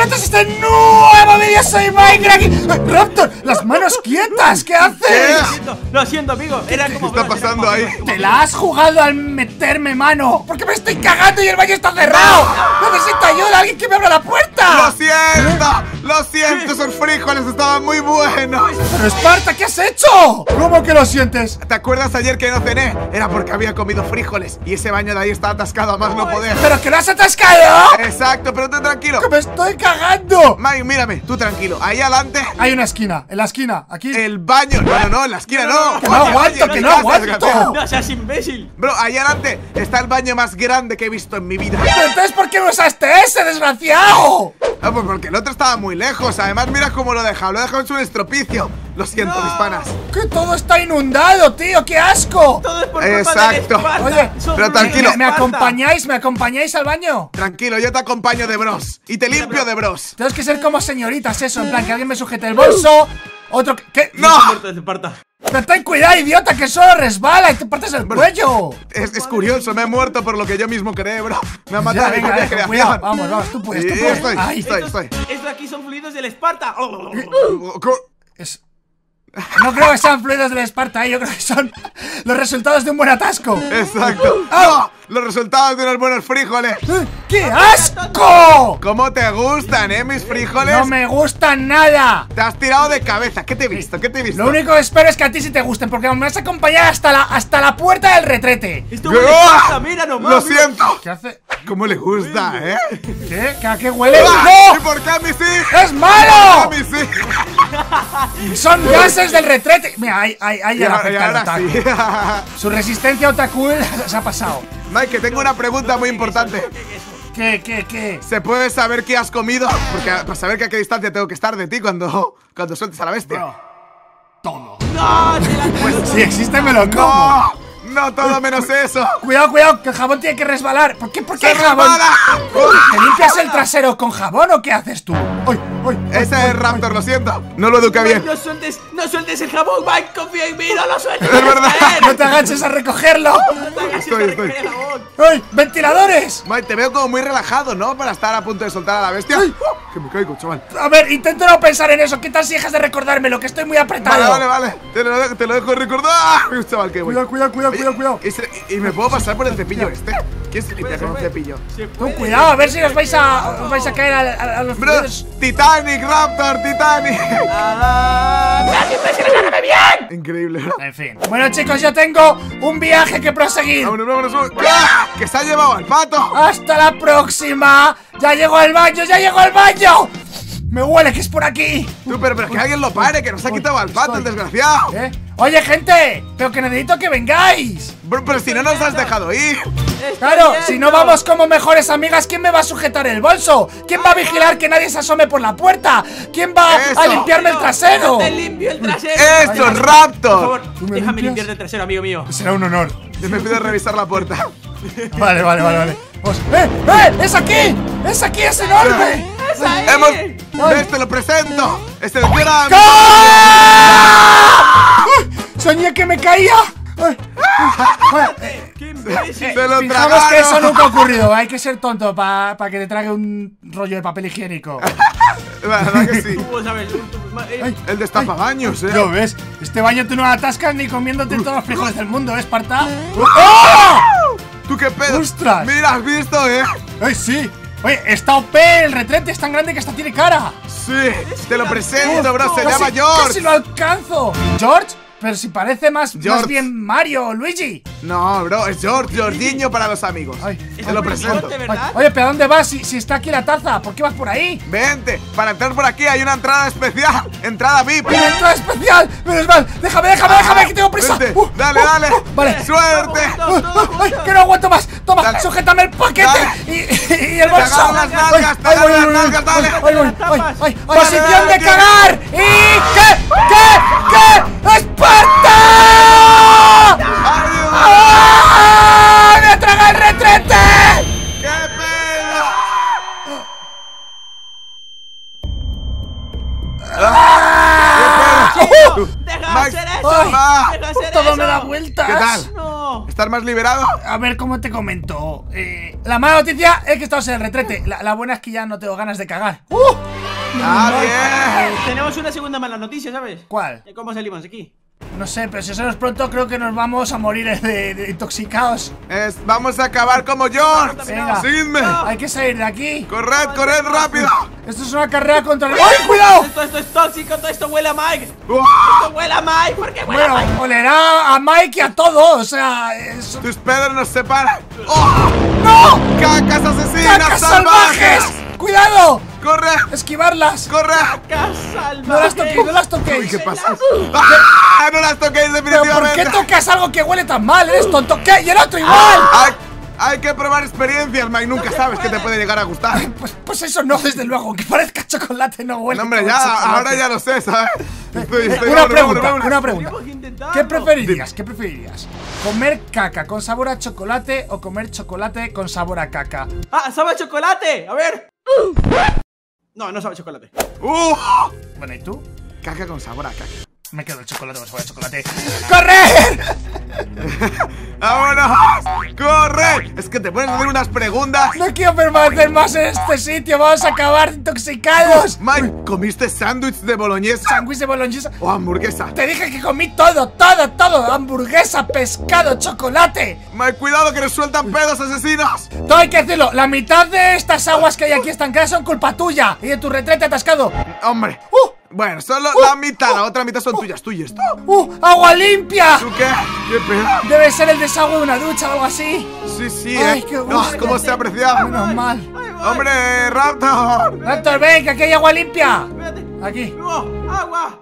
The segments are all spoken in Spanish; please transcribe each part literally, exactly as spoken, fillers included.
bienvenidos a este nuevo vídeo, soy Minecraft. Raptor, las manos quietas, ¿qué haces? Lo siento, lo siento, amigo. Era como ¿Qué está pasando ahí? Te la has jugado al meterme mano, porque me estoy cagando y el baño está cerrado. Necesito ayuda, alguien que me abra la puerta. ¡Lo siento! ¡Lo siento! Esos frijoles estaban muy buenos. Pero Esparta, ¿qué has hecho? ¿Cómo que lo sientes? ¿Te acuerdas ayer que no cené? Era porque había comido frijoles y ese baño de ahí está atascado a más no poder. ¿Pero que lo has atascado? Exacto, pero tú tranquilo. ¡Que me estoy cagando! Mike, mírame, tú tranquilo. Ahí adelante Hay una esquina, en la esquina, aquí. el baño. No, no, no, en la esquina no. Que no aguanto, que no aguanto. No seas imbécil. Bro, ahí adelante está el baño más grande que he visto en mi vida. ¿Pero entonces por qué no usaste ese, desgraciado? Ah, pues porque el otro estaba muy lejos. Además, mira cómo lo he dejado. Lo he dejado en un estropicio. Lo siento, mis panas. Que todo está inundado, tío, qué asco. Todo es por culpa Exacto. del Esparta. Oye, Son pero unos tranquilo. ¿Me, me Esparta. acompañáis? ¿Me acompañáis al baño? Tranquilo, yo te acompaño de bros. Y te limpio de bros. Tenemos que ser como señoritas, eso, en plan, que alguien me sujete el bolso. Otro que... ¿Qué? ¡No! Muerto de Esparta. Pero ten cuidado, idiota, que solo resbala y te partes el cuello. Es, es curioso, me he muerto por lo que yo mismo creé, bro. Me ha Ya, matado mi venga, propia venga, creación. cuidado, vamos, vamos, tú puedes, tú Sí, puedes. estoy. Ahí. Estoy, Estos, estoy. estos aquí son fluidos del Esparta. Co- Es... No creo que sean fluidos del Esparta, ¿eh? Yo creo que son los resultados de un buen atasco. Exacto. ¡Ah! ¡No! Los resultados de unos buenos frijoles. ¿Eh? ¡Qué asco! ¿Cómo te gustan, eh, mis frijoles? No me gustan nada. Te has tirado de cabeza. ¿Qué te he visto? ¿Qué te he visto? Lo único que espero es que a ti sí te gusten, porque me vas a acompañar hasta la, hasta la puerta del retrete. Esto huele a ¡Ah! Esparta, mira nomás. Lo mira. siento. ¿Qué hace? ¿Cómo le gusta, eh? ¿Qué? ¿Qué, a qué huele? ¡Ah! ¿Y ¡No! por qué a mis hijos? ¡Es ¿A malo! mis hijos? Son gases del retrete. Mira, ahí, ahí, ahí ya Y la ahora- y afecta al ahora otaku. sí. Su resistencia otaku se ha pasado. Mike, que tengo una pregunta muy importante. ¿Qué, qué, qué? ¿Se puede saber qué has comido? Porque para saber que a qué distancia tengo que estar de ti cuando, cuando sueltes a la bestia. Todo. No, te la Pues si existe me lo como. ¡No! ¡No todo menos eso! Cuidado, cuidado, que el jabón tiene que resbalar. ¿Por qué? ¿Por qué ¡Se el jabón? resbala! ¿Te limpias el trasero con jabón o qué haces tú? ¡Ay, ay! ay, Ese ay, es Raptor, lo siento. No lo educa bien. No sueltes, no sueltes el jabón, Mike, confía en mí, no lo sueltes. Es verdad. ay! ¡No te agaches a recogerlo! Estoy, estoy. ¡Ay! ¡Ventiladores! Mike, te veo como muy relajado, ¿no? Para estar a punto de soltar a la bestia. Ay. ¡Uh! Que me caigo, chaval. A ver, intento no pensar en eso. ¿Qué tal si dejas de recordármelo? Que estoy muy apretado. Vale, vale, vale. Te lo, dejo- te lo dejo recordar. Uy, chaval, qué bueno. Cuidado, cuidado, cuidado, cuidado, cuidado. ¿Y, se- y me puedo pasar por el cepillo este? ¿Quieres limpiar con un cepillo? Tú, cuidado, a ver si os vais a, os vais a caer a, a- a los Bro, fluidos. Titanic, Raptor, Titanic. Ah, Increíble, bro. En fin. Bueno, chicos, yo tengo un viaje que proseguir. Vámonos, vámonos, vámonos. ¡Ah! ¡Que se ha llevado al pato! ¡Hasta la próxima! ¡Ya llegó al baño! ¡Ya llegó al baño! ¡Me huele que es por aquí! Tú, pero, pero que alguien lo pare, que nos ha quitado al pato, el desgraciado. ¿Eh? ¡Oye, gente! ¡Pero que necesito que vengáis! Bro, pero si no nos has dejado ir. Claro, si no vamos como mejores amigas, ¿quién me va a sujetar el bolso? ¿Quién va a vigilar que nadie se asome por la puerta? ¿Quién va Eso. a limpiarme el trasero? Te limpio el trasero. ¡Esto, Por Raptor! favor, ¿Tú me déjame limpias? limpiarte el trasero, amigo mío. Será un honor. Me pide revisar la puerta. Vale, vale, vale, vale. Pues- ¡Eh! ¡Eh! ¡Es aquí! ¡Es aquí! ¡Es enorme! ¡Esa es! ¡Hemos! ¿Ves? Te lo presento. Es el gran. ¡Ah! ¡Uy! ¡Soñé que me caía! ¡Ay! Bueno, eh, ¡Qué imbécil! Se lo fijamos que eso tragaron. nunca ha ocurrido. Hay que ser tonto para que te trague un rollo de papel higiénico. La verdad que sí. Tú sabes, tú- tú- ma- eh, Ay, El destapabaños, eh. ¿Lo ves? Este baño tú no atascas ni comiéndote todos los frijoles del mundo, ¿eh, Esparta? ¡Oh! ¿Tú qué pedo? ¡Ostras! Mira, has visto, eh. ¡Ay, sí! Oye, está O P, el retrete es tan grande que hasta tiene cara. Sí, te lo presento, bro. Se Casi- llama George. ¡Casi lo alcanzo! ¿George? Pero si parece más, más George. bien Mario o Luigi. No, bro, es George, Jordiño para los amigos. Ay, Te lo presento. ¿De Ay, verdad? oye, ¿pero a dónde vas si, si está aquí la taza? ¿Por qué vas por ahí? Vente, para entrar por aquí hay una entrada especial. Entrada V I P. ¡Una entrada especial! ¡Menos mal! ¡Déjame, déjame, déjame! ¡Que tengo prisa! Vente, Uh, dale, uh, dale. Vale. Suerte. Todos, todos, ¡Ay, todos. que no aguanto más! ¡Toma, Dale. sujétame el paquete! Dale. Y, y el Te bolso! agarro las nalgas, te Ay, agarro ay, las ay, nalgas, ay, dale. ay, ay, ay, ay, ay, Dale, ¡Posición dale, de dale. cagar! ¿Y qué? ¿Qué? ¿Qué? ¡Esparta! ¡Ayuda! ¡Ah! ¡Me traga el retrete! ¡Qué pedo! ¡Ah! ¡Qué pedo! ¡Deja de Max, hacer eso! ay, va. ¡Deja de hacer Todo eso! me da vueltas. ¿Qué tal? ¡No! ¿Estás más liberado? A ver, ¿cómo te comento? Eh, la mala noticia es que estamos en el retrete. La, la buena es que ya no tengo ganas de cagar. ¡Uh! ¡Ah, Eh, bien! tenemos una segunda mala noticia, ¿sabes? ¿Cuál? Eh, ¿Cómo salimos de aquí? No sé, pero si eso no es pronto, creo que nos vamos a morir de, de intoxicados. Es, vamos a acabar como George. Venga. Seguidme. Hay que salir de aquí. Corred, corred rápido. Esto es una carrera contra el... ¡Ay, cuidado! Esto, esto es tóxico, todo esto huele a Mike. Uah, Esto huele a Mike, ¿por qué huele a Bueno, Mike? olerá a Mike y a todo. O sea, es... tus pedos nos separan. ¡Oh! ¡No! ¡Cacas asesinas ¡Cacas salvajes! salvajes! ¡Cuidado! ¡Corre! ¡Esquivarlas! ¡Corre! Casa ¡No las toquéis, no las Uy, toquéis! ¿qué pasa? ¡Ah! ¡No las toquéis ¿Pero por definitivamente! qué tocas algo que huele tan mal? ¿Eres tonto? ¿Qué? ¡Y el otro igual! Hay, hay que probar experiencias, Mike. Nunca sabes qué te puede llegar a gustar. Pues, pues eso no, desde luego. Que parezca chocolate no huele. No, hombre, como ya, chocolate. ahora ya lo sé, ¿sabes? Estoy, estoy, Una vámonos, pregunta, vámonos, una vámonos. pregunta. Tenemos que intentarlo. ¿Qué preferirías? ¿Qué preferirías? ¿Comer caca con sabor a chocolate o comer chocolate con sabor a caca? ¡Ah, sabe a chocolate! A ver. No, no sabe a chocolate. ¡Uh! Bueno, ¿y tú? Caca con sabor a caca. Me quedo el chocolate con sabor a chocolate. ¡Correr! ¡Vámonos! ¡Corre! Es que te pones a hacer unas preguntas. No quiero permanecer más en este sitio. Vamos a acabar intoxicados. Mike, ¿comiste sándwich de boloñesa Sándwich de boloñesa. o hamburguesa? Te dije que comí todo, todo, todo. Hamburguesa, pescado, chocolate. Mike, cuidado que nos sueltan pedos asesinos. Todo hay que decirlo. La mitad de estas aguas que hay aquí estancadas son culpa tuya. Y de tu retrete atascado. Hombre. ¡Uh! Bueno, solo la mitad, la otra mitad son tuyas. ¿Tú y esto? ¡Uh! ¡Agua limpia! ¿Tú qué? ¿Qué pedo? Debe ser el desagüe de una ducha o algo así. Sí, sí, Ay, eh. qué No, gusto. ¿cómo se ha apreciado? Menos mal. Ay, voy. ¡Hombre, Raptor! Raptor, ven, que aquí hay agua limpia. Espérate. Aquí. No, agua.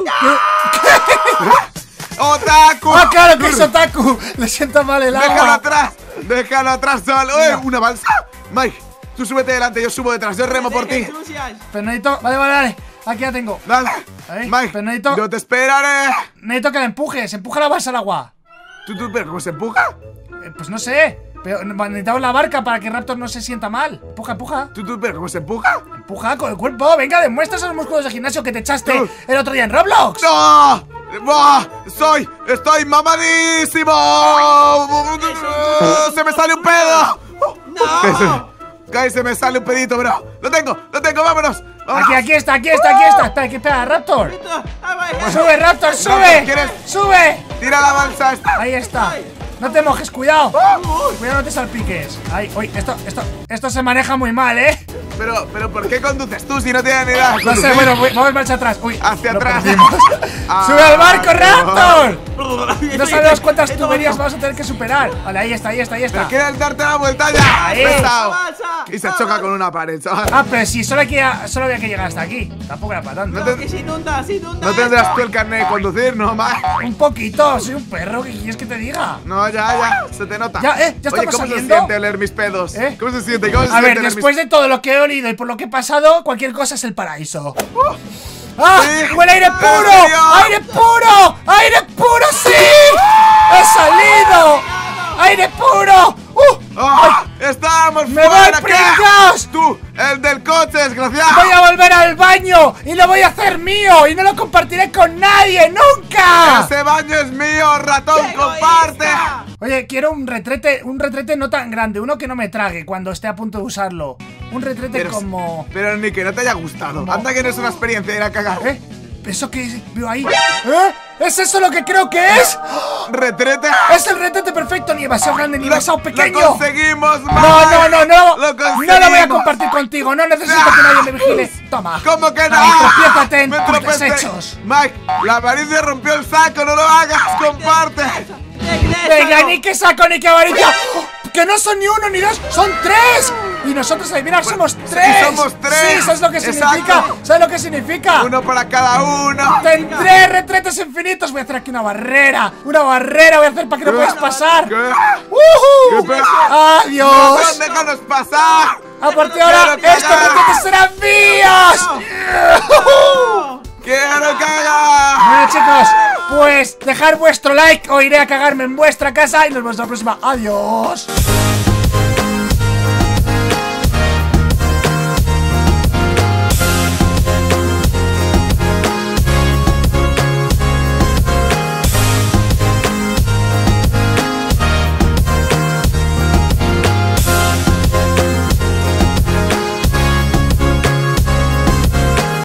¡Otaku! ¡Ah, claro que es otaku! Le siento mal el ¡Déjalo agua. atrás! ¡Déjalo atrás, chaval! ¡Uy! Venga. ¡Una balsa! Mike, tú súbete delante, yo subo detrás, yo remo por ti. Ensucias. Pero necesito... Vale, vale, vale. Aquí la tengo. Dale. Ahí, Mike, pero necesito- yo te esperaré. Necesito que la empujes. Empuja la balsa al agua. ¿Tú, tú, pero cómo se empuja? Eh, pues no sé. Pero necesitamos la barca para que Raptor no se sienta mal. Empuja, empuja. ¿Tú, tú, pero cómo se empuja? Empuja con el cuerpo. Venga, demuestra esos músculos de gimnasio que te echaste Tú. el otro día en Roblox. ¡No! ¡Buah! ¡Soy! ¡Estoy mamadísimo! ¡Se me sale un pedo! ¡No! ¡Cállate, se me sale un pedito, bro! ¡Lo tengo! ¡Lo tengo! ¡Vámonos! ¡Vámonos! Aquí, aquí está, aquí está, aquí está. Espera, que espera, Raptor. Ah, vaya. Sube, Raptor, sube. ¿quieres? Sube. ¡Tira la balsa esta! Ahí está. No te mojes, cuidado. Cuidado, no te salpiques. Ahí, uy, esto, esto, esto se maneja muy mal, ¿eh? Pero, pero, ¿por qué conduces tú si no tienes ni idea? de No sé, conducir? bueno, voy- vamos marcha atrás. Uy, Hacia lo atrás. perdimos. Ah, ¡Sube al barco, Raptor! Estoy- No sabemos cuántas estoy- tuberías vamos a tener que superar. Vale, ahí está, ahí está, ahí está. ¿Pero quieres darte la vuelta ya? Ahí. ¡Pesado! ¡Balsa! Y se choca con una pared, chaval. Ah, pero sí, solo, hay que, solo había que llegar hasta aquí. Tampoco era para tanto. No No, te- que se inunda, se inunda. No tendrás tú el carnet de conducir, ¿no, Mike? Un poquito, soy un perro, ¿qué quieres que te diga? No, ya, ya, se te nota. Ya, eh, ya Oye, estamos ¿cómo saliendo? se siente oler mis pedos? ¿Eh? ¿Cómo se siente? ¿Cómo se A siente ver, oler después mis... de todo lo que he olido y por lo que he pasado, cualquier cosa es el paraíso. ¡Ah! Sí. ¡Huele aire ¿En puro! serio? ¡Aire puro! ¡Aire puro, sí! ¡He salido! ¡Aire puro! ¡Uh! ¡Oh! ¡Estamos ¡Me fuera! voy, ¿Qué? pringaos! ¡Tú, el del coche, desgraciado! ¡Voy a volver al baño! ¡Y lo voy a hacer mío! ¡Y no lo compartiré con nadie! ¡Nunca! ¡Ese baño es mío, ratón! ¡Qué ¡Comparte! egoísta! Oye, quiero un retrete, un retrete no tan grande, uno que no me trague cuando esté a punto de usarlo. Un retrete Pero, como... pero ni que no te haya gustado. Como- Anda que no es una experiencia ir a cagar. ¿Eh? ¿Eso qué veo ahí? ¿Eh? ¿Es eso lo que creo que es? ¿Retrete? ¡Es el retrete perfecto! Ni demasiado grande ni Lo- demasiado ¡Lo pequeño. conseguimos, No, Mike! no, no, no. ¡Lo No lo voy a conseguimos! compartir contigo. No necesito que nadie me vigile. Toma. ¿Cómo que no? Ay, tropiézate en Me tus tropecé. desechos. Mike, la avaricia rompió el saco, no lo hagas, comparte. Venga, ni que saco ni que avaricia. Que no son ni uno ni dos, son tres. Y nosotros, adivinar, somos tres. somos tres. Sí, ¿sabes lo que Exacto. significa? ¿Sabes lo que significa? Uno para cada uno. Tendré retretes infinitos. Voy a hacer aquí una barrera. Una barrera voy a hacer para que no puedas pasar. ¿Qué? ¡Ujú! ¿Qué pe- ¡Adiós! ¡No, déjanos pasar! A partir de ahora, quiero estos cagar. retretes serán míos. ¡Quiero cagar! Bueno, chicos, pues dejar vuestro like o iré a cagarme en vuestra casa y nos vemos la próxima. Adiós.